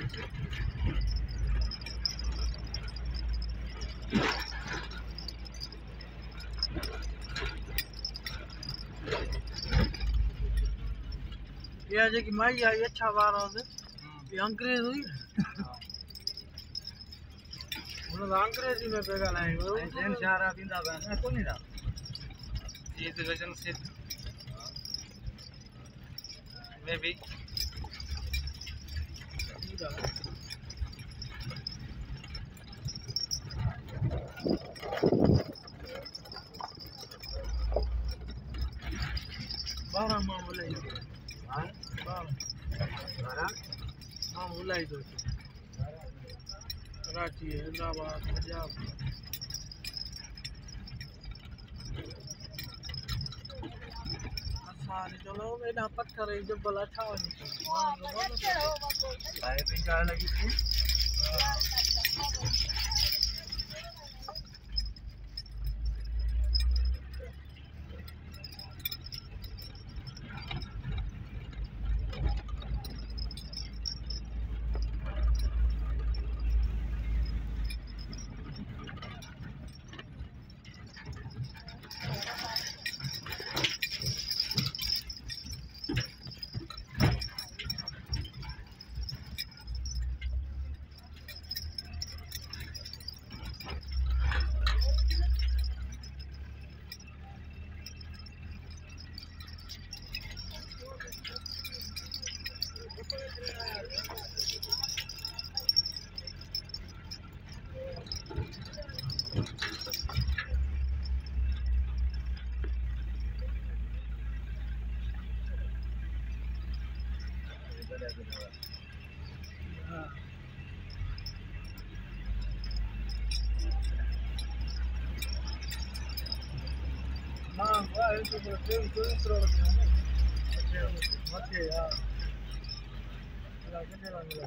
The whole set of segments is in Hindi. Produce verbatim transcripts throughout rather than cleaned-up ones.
ये जो कि माई आई अच्छा बार होते ये अंग्रेज हुई उन्होंने अंग्रेजी में बेगा नहीं वो जैन शारा बिंदा बना कौन नहीं था ये तो वजन से मैं भी बारह माह बोले हाँ बारह बारह हाँ बोला ही तो कराची हैदराबाद पंजाब सारे चलो बेटा पत्थर है जब बला था भाई पिंका लगी थी हाँ वाह ये तो ट्रेन तो इस तरह से है मत के यार लगे नहीं लगे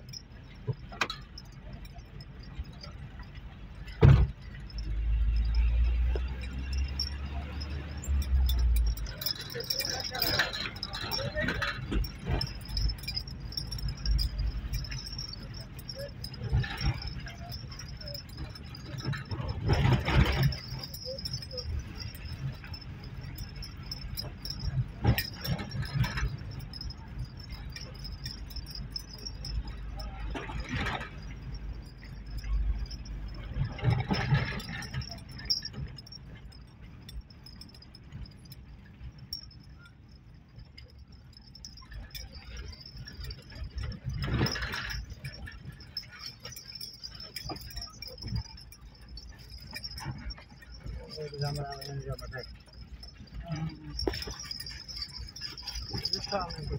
Gambar yang gambar dek. Bisa nih.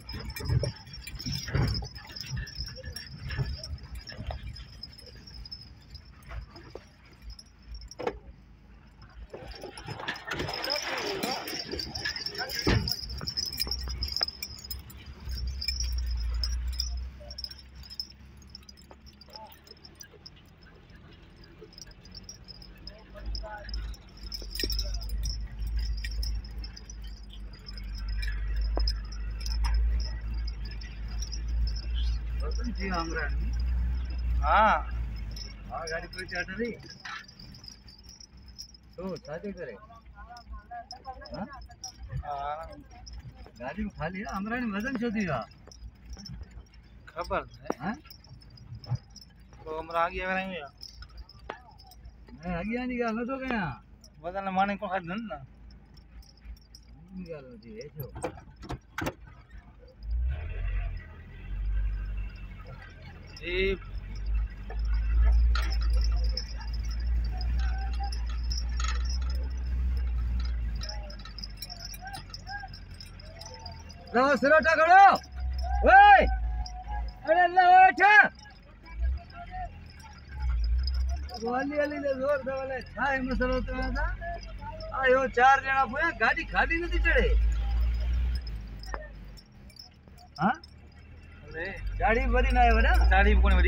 जी हमरा हाँ हाँ गाड़ी कोई चाहता नहीं तो साथे करे हाँ गाड़ी में खाली है हमरा ने वजन छो दिया खबर है हाँ तो हमरा आगे करेंगे मैं आगे आने का तो क्या वजन माने को खाद ना निकालो जी है जो जी लो सिरोटा खड़ो ओए अरे लो अच्छा वाली वाली ने जोर दवाले छाए मसलो तो था आयो चार जना पोया गाड़ी खाली नहीं चढ़े हां अरे गाड़ी भरी ना है ना गाड़ी कोण भरी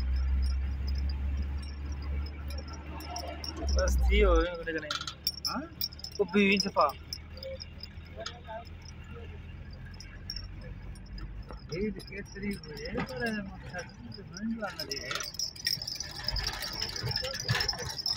बस थी हो गए कने हां को बीच पा हीट केसरी हुए पर मक्खन से बंद वाला दे